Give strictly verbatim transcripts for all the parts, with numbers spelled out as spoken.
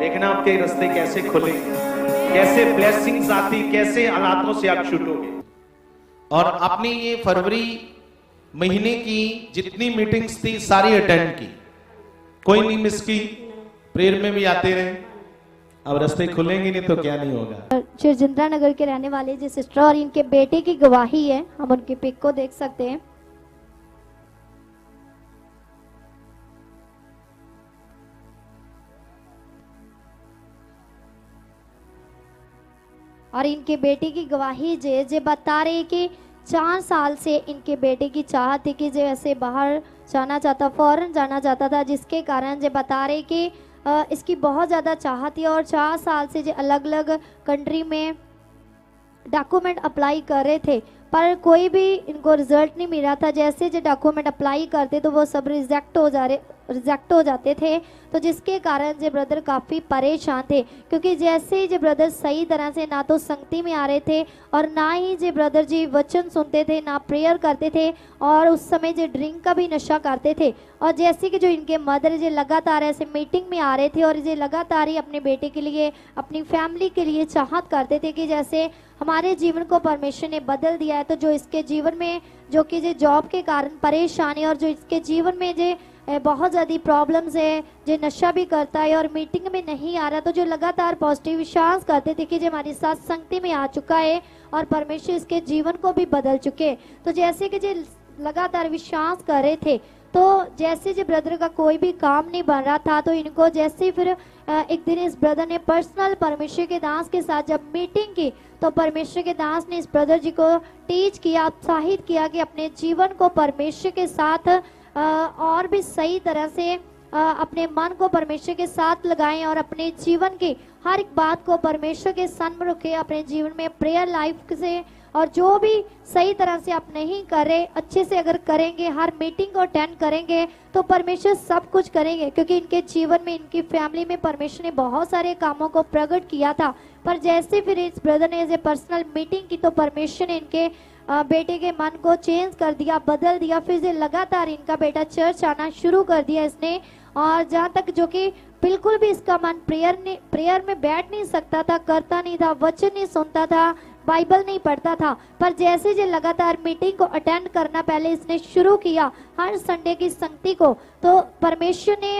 देखना आपके रास्ते कैसे खुले, कैसे ब्लेसिंग्स आती, कैसे हालातों से आप छूटोगे। और आपने ये फरवरी महीने की जितनी मीटिंग्स थी सारी अटेंड की, कोई नहीं मिस की, प्रेयर में भी आते रहे। अब रास्ते खुलेंगे नहीं तो क्या नहीं होगा। चिरजिंद्रा नगर के रहने वाले जी सिस्टर और इनके बेटे की गवाही है, हम उनकी पिक को देख सकते हैं। और इनके बेटे की गवाही जे जे बता रहे कि चार साल से इनके बेटे की चाहत थी कि जो ऐसे बाहर जाना चाहता, फॉरेन जाना चाहता था, जिसके कारण जो बता रहे कि इसकी बहुत ज़्यादा चाहत थी और चार साल से जो अलग अलग कंट्री में डॉक्यूमेंट अप्लाई कर रहे थे पर कोई भी इनको रिजल्ट नहीं मिल रहा था। जैसे जो डॉक्यूमेंट अप्लाई करते तो वो सब रिजेक्ट हो जा रहे रिजेक्ट हो जाते थे, तो जिसके कारण जो ब्रदर काफ़ी परेशान थे, क्योंकि जैसे ही जो ब्रदर सही तरह से ना तो संगति में आ रहे थे और ना ही जो ब्रदर जी वचन सुनते थे, ना प्रेयर करते थे, और उस समय जो ड्रिंक का भी नशा करते थे। और जैसे कि जो इनके मदर जो लगातार ऐसे मीटिंग में आ रहे थे और ये लगातार ही अपने बेटे के लिए, अपनी फैमिली के लिए चाहत करते थे कि जैसे हमारे जीवन को परमेश्वर ने बदल दिया है, तो जो इसके जीवन में जो कि जो जॉब के कारण परेशानी और जो इसके जीवन में जो बहुत ज़्यादा प्रॉब्लम्स है, जो नशा भी करता है और मीटिंग में नहीं आ रहा, तो जो लगातार पॉजिटिव विश्वास करते थे कि जो हमारे साथ संगति में आ चुका है और परमेश्वर इसके जीवन को भी बदल चुके। तो जैसे कि जो लगातार विश्वास कर रहे थे, तो जैसे जो ब्रदर का कोई भी काम नहीं बन रहा था, तो इनको जैसे फिर एक दिन इस ब्रदर ने पर्सनल परमेश्वर के दास के साथ जब मीटिंग की, तो परमेश्वर के दास ने इस ब्रदर जी को टीच किया, उत्साहित किया कि अपने जीवन को परमेश्वर के साथ और भी सही तरह से अपने मन को परमेश्वर के साथ लगाएं और अपने जीवन की हर एक बात को परमेश्वर के सामने रखें। अपने जीवन में प्रेयर लाइफ से और जो भी सही तरह से आप नहीं कर रहे, अच्छे से अगर करेंगे, हर मीटिंग को अटेंड करेंगे, तो परमेश्वर सब कुछ करेंगे। क्योंकि इनके जीवन में, इनकी फैमिली में परमेश्वर ने बहुत सारे कामों को प्रकट किया था, पर जैसे फिर इस ब्रदर ने ऐसे पर्सनल मीटिंग की, तो परमेश्वर ने इनके बेटे के मन को चेंज कर दिया, बदल दिया। फिर से लगातार इनका बेटा चर्च आना शुरू कर दिया इसने, और जहाँ तक जो कि बिल्कुल भी इसका मन प्रेयर ने प्रेयर में बैठ नहीं सकता था, करता नहीं था, वचन नहीं सुनता था, बाइबल नहीं पढ़ता था। पर जैसे जो लगातार मीटिंग को अटेंड करना पहले इसने शुरू किया, हर संडे की संगति को, तो परमेश्वर ने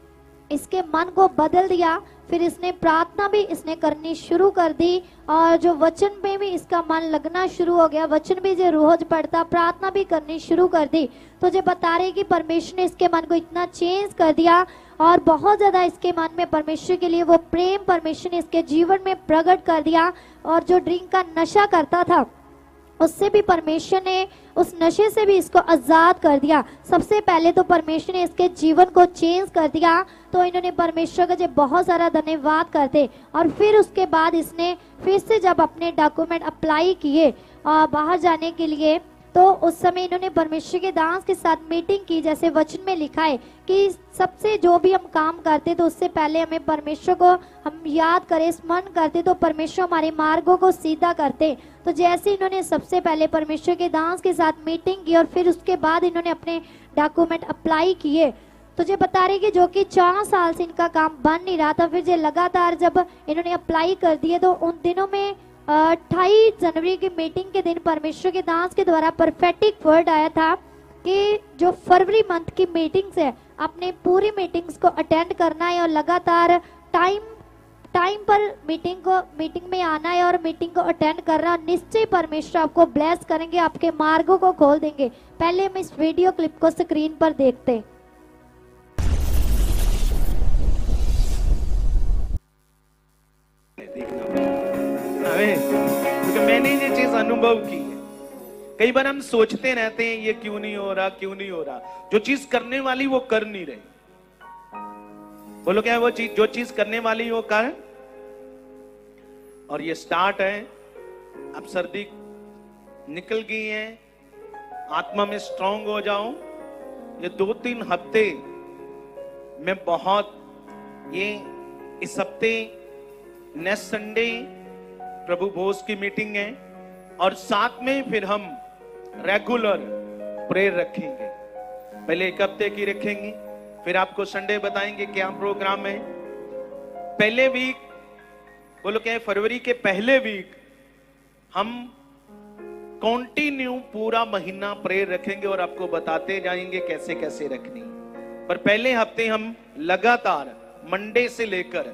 इसके मन को बदल दिया। फिर इसने प्रार्थना भी इसने करनी शुरू कर दी और जो वचन में भी इसका मन लगना शुरू हो गया, वचन भी जो रोज पढ़ता, प्रार्थना भी करनी शुरू कर दी। तो जो बता रहे कि परमेश्वर ने इसके मन को इतना चेंज कर दिया और बहुत ज़्यादा इसके मन में परमेश्वर के लिए वो प्रेम परमेश्वर ने इसके जीवन में प्रकट कर दिया। और जो ड्रिंक का नशा करता था, उससे भी परमेश्वर ने, उस नशे से भी इसको आज़ाद कर दिया। सबसे पहले तो परमेश्वर ने इसके जीवन को चेंज कर दिया, तो इन्होंने परमेश्वर का जब बहुत सारा धन्यवाद करते। और फिर उसके बाद इसने फिर से जब अपने डॉक्यूमेंट अप्लाई किए बाहर जाने के लिए, तो उस समय इन्होंने परमेश्वर के दास के साथ मीटिंग की। जैसे वचन में लिखा है कि सबसे जो भी हम काम करते तो उससे पहले हमें परमेश्वर को हम याद करें, स्मरण करते, तो परमेश्वर हमारे मार्गों को सीधा करते। तो जैसे इन्होंने सबसे पहले परमेश्वर के दास के साथ मीटिंग की और फिर उसके बाद इन्होंने अपने डॉक्यूमेंट अप्लाई किए, तो जो बता रहे कि जो कि चार साल से इनका काम बन नहीं रहा था, फिर जो लगातार जब इन्होंने अप्लाई कर दिए, तो उन दिनों में अट्ठाईस जनवरी की मीटिंग के दिन परमेश्वर के दास के द्वारा परफेक्टिक वर्ड आया था कि जो फरवरी मंथ की मीटिंग्स है, अपने पूरी मीटिंग्स को अटेंड करना है और लगातार टाइम टाइम पर मीटिंग को मीटिंग में आना है और मीटिंग को अटेंड करना। निश्चय परमेश्वर आपको ब्लेस करेंगे, आपके मार्गों को खोल देंगे। पहले हम इस वीडियो क्लिप को स्क्रीन पर देखते हैं। क्योंकि मैंने ये चीज अनुभव की है। कई बार हम सोचते रहते हैं ये क्यों नहीं हो रहा, क्यों नहीं हो रहा। जो चीज करने वाली वो कर नहीं रही। बोलो क्या है वो चीज, जो चीज करने वाली वो कर। और ये स्टार्ट है। अब सर्दी निकल गई है, आत्मा में स्ट्रांग हो जाओ। ये दो तीन हफ्ते में बहुत, ये इस हफ्ते नेक्स्ट संडे प्रभु भोज की मीटिंग है और साथ में फिर हम रेगुलर प्रेयर रखेंगे। पहले एक हफ्ते की रखेंगे, फिर आपको संडे बताएंगे क्या प्रोग्राम है। पहले वीक, बोलो क्या है, फरवरी के पहले वीक हम कंटिन्यू पूरा महीना प्रेयर रखेंगे और आपको बताते जाएंगे कैसे कैसे रखनी। पर पहले हफ्ते हम लगातार मंडे से लेकर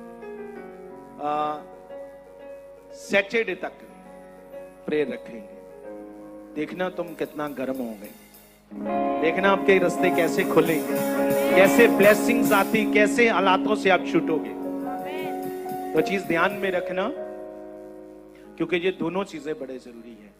सैटरडे तक प्रेयर रखेंगे। देखना तुम कितना गर्म होंगे, देखना आपके रास्ते कैसे खुलेंगे, कैसे ब्लेसिंग्स आती, कैसे हालातों से आप छूटोगे। तो चीज ध्यान में रखना, क्योंकि ये दोनों चीजें बड़े जरूरी है।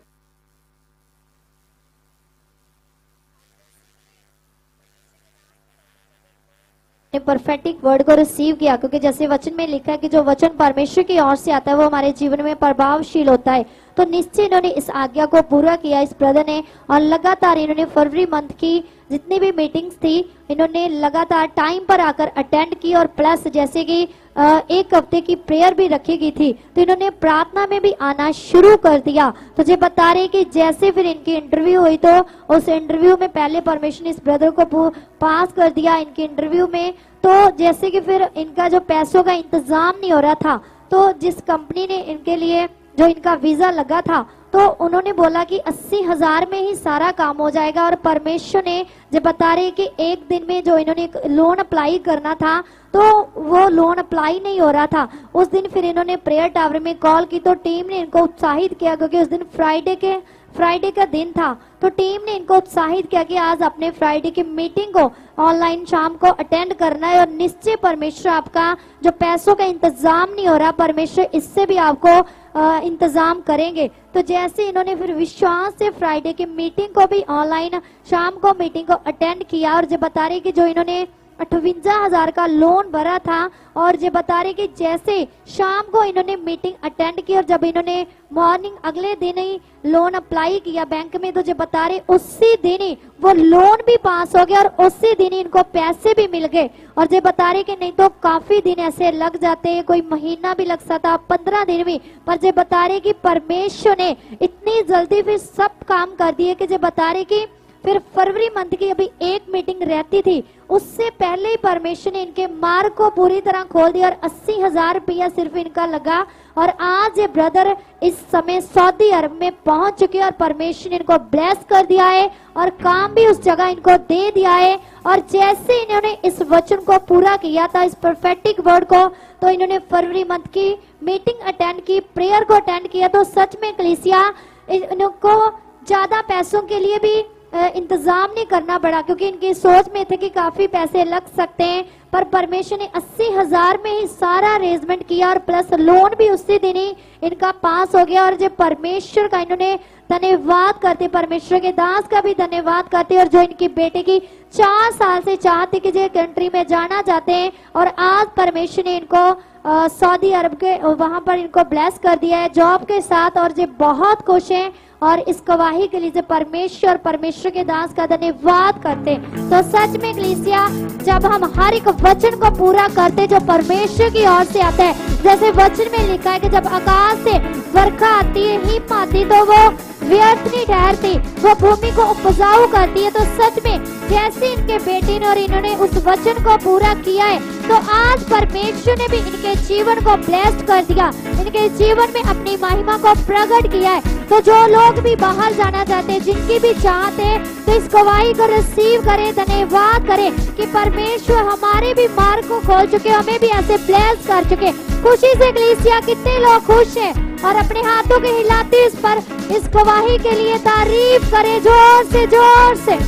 परफेक्टिक वर्ड को रिसीव किया, क्योंकि जैसे वचन में लिखा है कि जो वचन परमेश्वर की ओर से आता है वो हमारे जीवन में प्रभावशील होता है। तो निश्चय इन्होंने इस आज्ञा को पूरा किया इस ब्रदर ने, और लगातार इन्होंने फरवरी मंथ की जितनी भी मीटिंग्स थी इन्होंने लगातार टाइम पर आकर अटेंड की, और प्लस जैसे कि एक हफ्ते की प्रेयर भी रखी गई थी तो इन्होंने प्रार्थना में भी आना शुरू कर दिया। तो ये बता रहे कि जैसे फिर इनकी इंटरव्यू हुई तो उस इंटरव्यू में पहले परमेश्वर ने इस ब्रदर को पास कर दिया इनकी इंटरव्यू में। तो जैसे कि फिर इनका जो पैसों का इंतजाम नहीं हो रहा था, तो जिस कंपनी ने इनके लिए जो इनका वीजा लगा था तो उन्होंने बोला कि अस्सी हजार में ही सारा काम हो जाएगा। और परमेश्वर ने जब बता रहे कि एक दिन में जो इन्होंने लोन अप्लाई करना था तो वो लोन अप्लाई नहीं हो रहा था। उस दिन फिर इन्होंने प्रेयर टावर में कॉल की, तो टीम ने इनको उत्साहित किया, क्योंकि उस दिन फ्राइडे के फ्राइडे का दिन था। तो टीम ने इनको उत्साहित किया कि आज अपने फ्राइडे की मीटिंग को ऑनलाइन शाम को अटेंड करना है, और निश्चय परमेश्वर आपका जो पैसों का इंतजाम नहीं हो रहा, परमेश्वर इससे भी आपको आ, इंतजाम करेंगे। तो जैसे इन्होंने फिर विश्वास से फ्राइडे की मीटिंग को भी ऑनलाइन शाम को मीटिंग को अटेंड किया, और जो बता रहे कि जो इन्होंने अठवंजा हजार का लोन भरा था, और ये बता रहे कि जैसे शाम को इन्होंने मीटिंग अटेंड की और जब इन्होंने मॉर्निंग अगले दिन ही लोन अप्लाई किया बैंक में, तो ये बता रहे उसी दिन ही वो लोन भी पास हो गया और उसी दिन ही इनको पैसे भी मिल गए। और ये बता रहे कि नहीं तो काफी दिन ऐसे लग जाते हैं, कोई महीना भी लग सकता, पंद्रह दिन भी, पर ये बता रहे कि परमेश्वर ने इतनी जल्दी फिर सब काम कर दिए कि ये बता रहे कि फिर फरवरी मंथ की अभी एक मीटिंग रहती थी, उससे पहले ही परमेश्वर ने इनके मार्ग को पूरी तरह खोल दिया और अस्सी हजार रुपया सिर्फ इनका लगा। और आज ये ब्रदर इस समय सऊदी अरब में पहुंच चुके हैं और परमेश्वर ने इनको ब्लेस कर दिया है और काम भी उस जगह इनको दे दिया है। और जैसे इन्होंने इस वचन को पूरा किया था, इस प्रोफेटिक वर्ड को, तो इन्होंने फरवरी मंथ की मीटिंग अटेंड की, प्रेयर को अटेंड किया। तो सच में कलीसिया इनको ज्यादा पैसों के लिए भी इंतजाम नहीं करना पड़ा, क्योंकि इनकी सोच में थे कि काफी पैसे लग सकते हैं, पर परमेश्वर ने अस्सी हजार में ही सारा अरेंजमेंट किया और प्लस लोन भी उसी दिन ही इनका पास हो गया। और जो परमेश्वर का इन्होंने धन्यवाद करते, परमेश्वर के दास का भी धन्यवाद करते, और जो इनकी बेटे की चार साल से चाहते कि जो कंट्री में जाना चाहते हैं, और आज परमेश्वर ने इनको सऊदी अरब के वहां पर इनको ब्लेस कर दिया है जॉब के साथ, और जो बहुत खुश हैं। और इस गवाही के लिए परमेश्वर परमेश्वर के दास का धन्यवाद करते। तो सच में कलीसिया, जब हम हर एक वचन को पूरा करते जो परमेश्वर की ओर से आता है, जैसे वचन में लिखा है कि जब आकाश से वर्षा आती है, हिम आती, तो वो व्यर्थ नहीं ठहरती, वो भूमि को उपजाऊ करती है। तो सच में जैसे इनके बेटे ने और इन्होंने उस वचन को पूरा किया है, तो आज परमेश्वर ने भी इनके जीवन को ब्लेस्ड कर दिया, इनके जीवन में अपनी महिमा को प्रकट किया है। तो जो लोग भी बाहर जाना चाहते हैं, जिनकी भी चाहते हैं, तो इस गवाही को रिसीव करें, धन्यवाद करें कि परमेश्वर हमारे भी मार्ग को खोल चुके, हमें भी ऐसे ब्लेस कर चुके। खुशी से कलीसिया कितने लोग खुश हैं और अपने हाथों के हिलाते इस पर इस गवाही के लिए तारीफ करें जोर से जोर से।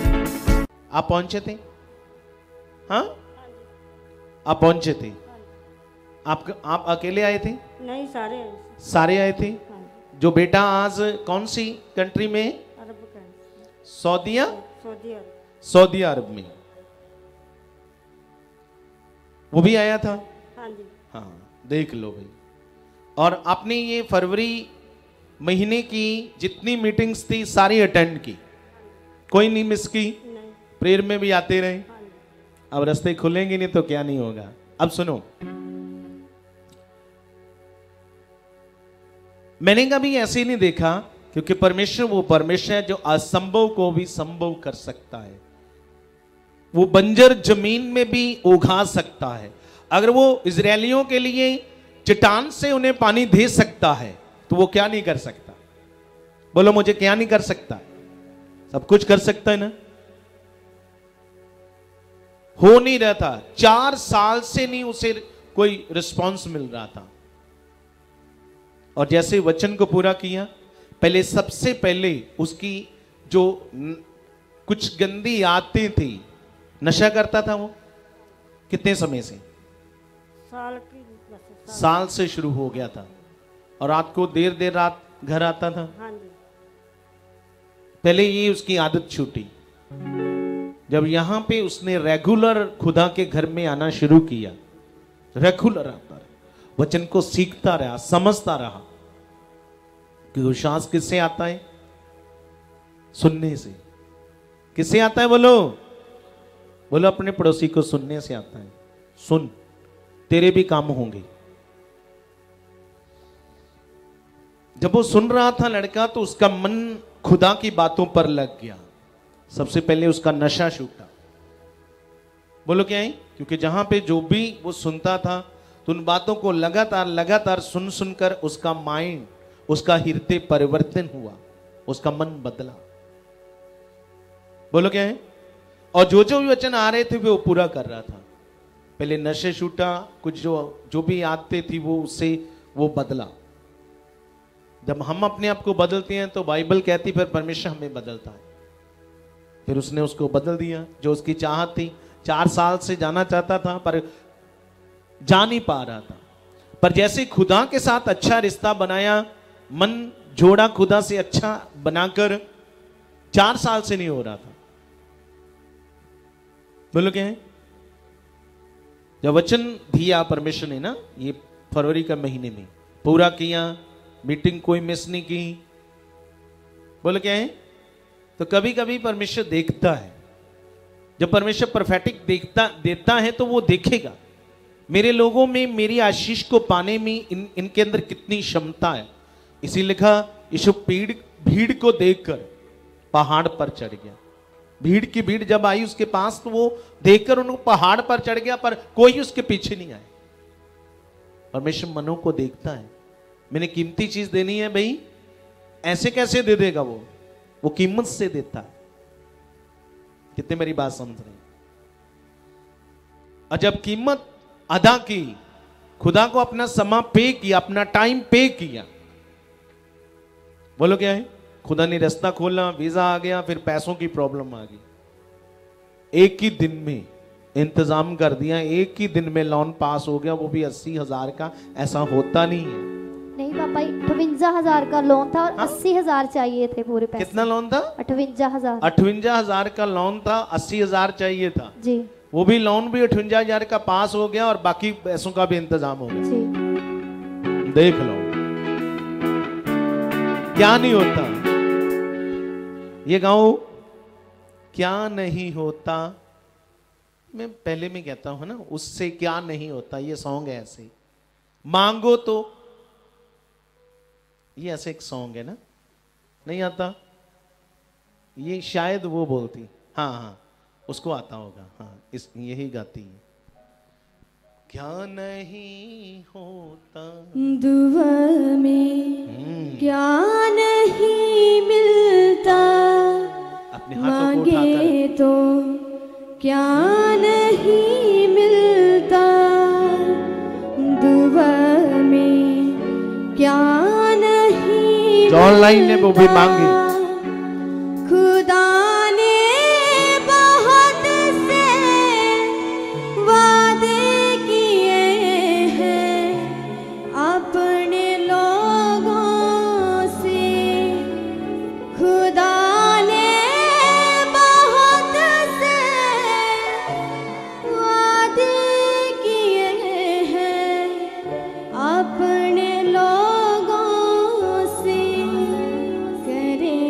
आप पहुंचे थे? हाँ, आप पहुंचे थे? आप आप अकेले आए थे? नहीं, सारे आए। सारे आए थे। जो बेटा आज कौन सी कंट्री में? अरब का। सऊदीया? सऊदी अरब। सऊदी अरब में वो भी आया था। हाँ जी। हाँ, देख लो भाई। और आपने ये फरवरी महीने की जितनी मीटिंग्स थी सारी अटेंड की, कोई नहीं मिस की? नहीं। प्रेयर में भी आते रहे। हाँ जी। अब रास्ते खुलेंगे नहीं तो क्या नहीं होगा। अब सुनो, मैंने कभी ऐसे नहीं देखा, क्योंकि परमेश्वर वो परमेश्वर है जो असंभव को भी संभव कर सकता है। वो बंजर जमीन में भी उगा सकता है। अगर वो इजरायलियों के लिए चट्टान से उन्हें पानी दे सकता है तो वो क्या नहीं कर सकता? बोलो मुझे, क्या नहीं कर सकता? सब कुछ कर सकता है ना। हो नहीं रहा था, चार साल से नहीं उसे कोई रिस्पांस मिल रहा था। और जैसे वचन को पूरा किया, पहले सबसे पहले उसकी जो कुछ गंदी आदतें थी, नशा करता था वो कितने समय से? साल की साल, साल से शुरू हो गया था। और रात को देर देर रात घर आता था। हाँ जी। पहले ये उसकी आदत छूटी। जब यहां पे उसने रेगुलर खुदा के घर में आना शुरू किया, रेगुलर आता रहा, वचन को सीखता रहा, समझता रहा कि विश्वास किससे आता है? सुनने से। किससे आता है? बोलो बोलो अपने पड़ोसी को, सुनने से आता है। सुन, तेरे भी काम होंगे। जब वो सुन रहा था लड़का, तो उसका मन खुदा की बातों पर लग गया। सबसे पहले उसका नशा छूटा। बोलो क्या है? क्योंकि जहां पे जो भी वो सुनता था, तो उन बातों को लगातार लगातार सुन सुनकर उसका माइंड, उसका हृदय परिवर्तन हुआ, उसका मन बदला। बोलो क्या है? और जो जो भी वचन आ रहे थे वो पूरा कर रहा था। पहले नशे छूटा, कुछ जो जो भी आदतें थी वो उससे वो बदला। जब हम अपने आप को बदलते हैं तो बाइबल कहती फिर परमेश्वर हमें बदलता है। फिर उसने उसको बदल दिया। जो उसकी चाहत थी, चार साल से जाना चाहता था पर जा नहीं पा रहा था, पर जैसे खुदा के साथ अच्छा रिश्ता बनाया, मन जोड़ा खुदा से अच्छा बनाकर, चार साल से नहीं हो रहा था। बोलो क्या है? जब वचन दिया परमेश्वर ने ना, ये फरवरी का महीने में पूरा किया, मीटिंग कोई मिस नहीं की। बोलो क्या है? तो कभी कभी परमेश्वर देखता है। जब परमेश्वर परफेक्ट देखता देता है तो वो देखेगा मेरे लोगों में मेरी आशीष को पाने में इन इनके अंदर कितनी क्षमता है। इसी लिखा, यीशु भीड़ भीड़ को देखकर पहाड़ पर चढ़ गया। भीड़ की भीड़ जब आई उसके पास, तो वो देखकर उनको पहाड़ पर चढ़ गया, पर कोई उसके पीछे नहीं आया। परमेश्वर मनों को देखता है। मैंने कीमती चीज देनी है भाई, ऐसे कैसे दे देगा? वो वो कीमत से देता है। कितने मेरी बात समझ रहे हैं? और जब कीमत अदा की, खुदा को अपना समय पे किया, अपना टाइम पे किया। बोलो क्या है? खुदा ने रास्ता खोला, वीजा आ गया, फिर पैसों की प्रॉब्लम आ गई। एक ही दिन में इंतजाम कर दिया, एक ही दिन में लोन पास हो गया, वो भी अस्सी हजार का। ऐसा होता नहीं है। नहीं पापा, अठवंजा हजार का लोन था और हाँ? अस्सी हजार चाहिए थे पूरे पैसे। कितना लोन था? अठवंजा हजार। अठवंजा हजार का लोन था, अस्सी हजार चाहिए था जी। वो भी लोन भी अठवंजा हजार का पास हो गया और बाकी पैसों का भी इंतजाम हो गया। जी। देख लो क्या नहीं होता। ये गाँव क्या नहीं होता, मैं पहले में कहता हूं ना, उससे क्या नहीं होता। ये सॉन्ग है ऐसे, मांगो तो, ये ऐसे एक सॉन्ग है ना, नहीं आता? ये शायद वो बोलती, हाँ हाँ उसको आता होगा। हाँ, इस यही गाती है। क्या नहीं होता दुआ में, क्या नहीं मिलता, अपने हाथों को मांगे उठाकर, तो क्या नहीं मिलता, दुआ में क्या नहीं जो ऑनलाइन है वो भी मांगे। खुदा ने बहुत से वादे किए हैं अपने लोगों से, खुदा ने बहुत से वादे किए हैं अपने लोगों से, करेंगे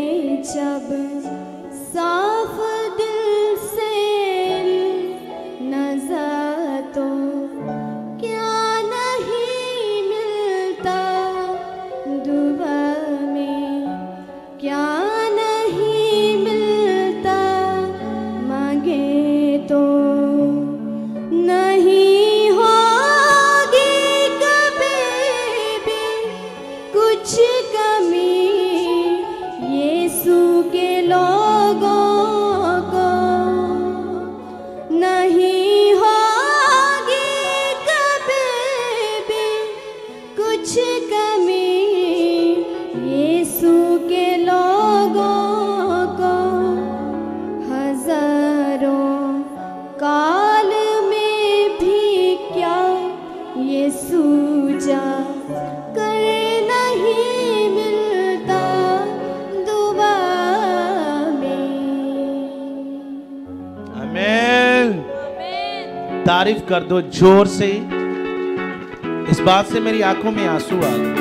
तारीफ कर दो जोर से। इस बात से मेरी आंखों में आंसू आ गए।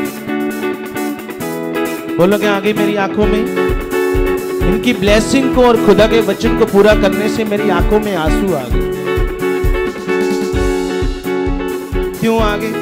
बोलोगे आ गई मेरी आंखों में? इनकी ब्लेसिंग को और खुदा के वचन को पूरा करने से मेरी आंखों में आंसू आ गए। क्यों आ गए?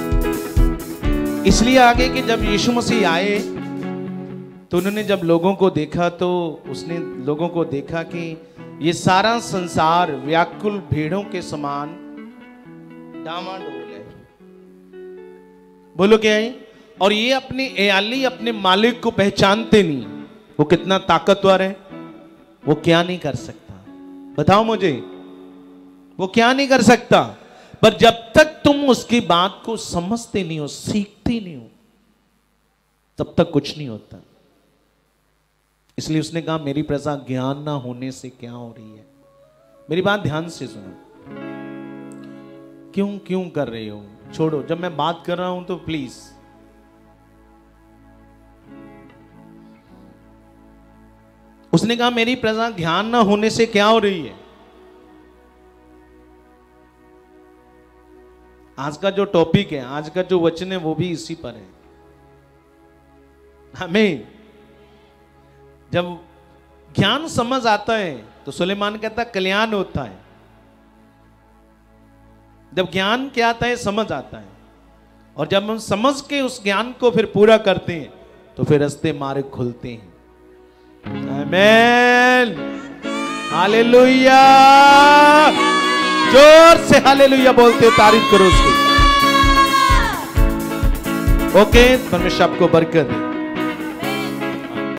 इसलिए आ गए कि जब यीशु मसीह आए तो उन्होंने जब लोगों को देखा तो उसने लोगों को देखा कि ये सारा संसार व्याकुल भेड़ों के समान डामाडोल है। बोलो क्या है? और ये अपने एयाली अपने मालिक को पहचानते नहीं। वो कितना ताकतवर है, वो क्या नहीं कर सकता? बताओ मुझे, वो क्या नहीं कर सकता? पर जब तक तुम उसकी बात को समझते नहीं हो, सीखते नहीं हो, तब तक कुछ नहीं होता। इसलिए उसने कहा मेरी प्रजा ज्ञान ना होने से क्या हो रही है। मेरी बात ध्यान से सुनो। क्यों क्यों कर रहे हो? छोड़ो, जब मैं बात कर रहा हूं तो प्लीज। उसने कहा मेरी प्रजा ज्ञान ना होने से क्या हो रही है। आज का जो टॉपिक है, आज का जो वचन है, वो भी इसी पर है। हमें जब ज्ञान समझ आता है तो सुलेमान कहता है कल्याण होता है। जब ज्ञान क्या आता है, समझ आता है। और जब हम समझ के उस ज्ञान को फिर पूरा करते हैं तो फिर रास्ते मार्ग खुलते हैं। आमीन, हालेलुया। जोर से हालेलुया बोलते हो, तारीफ करो उसकी। ओके, परमेश्वर आपको बरकत दे।